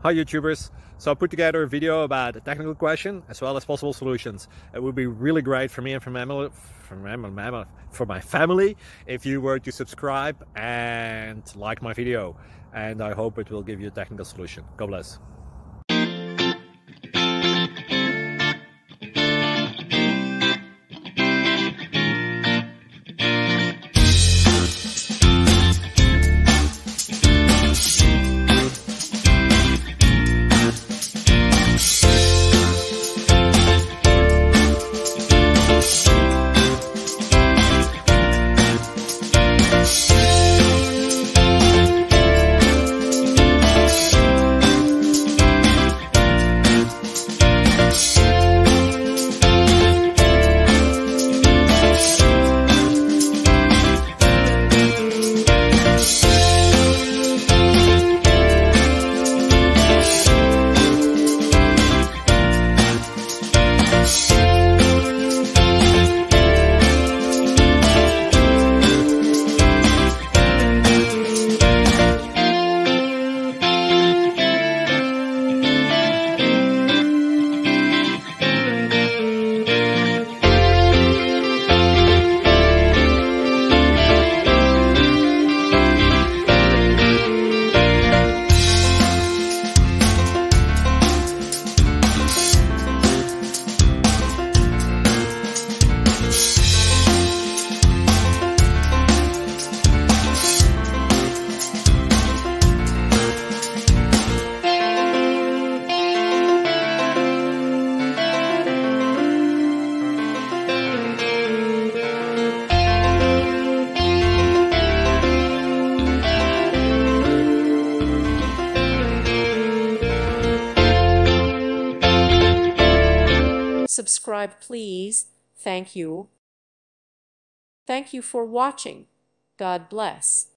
Hi YouTubers! So I put together a video about a technical question as well as possible solutions. It would be really great for me and for my family if you were to subscribe and like my video, and I hope it will give you a technical solution. God bless. Subscribe, please. Thank you. Thank you for watching. God bless.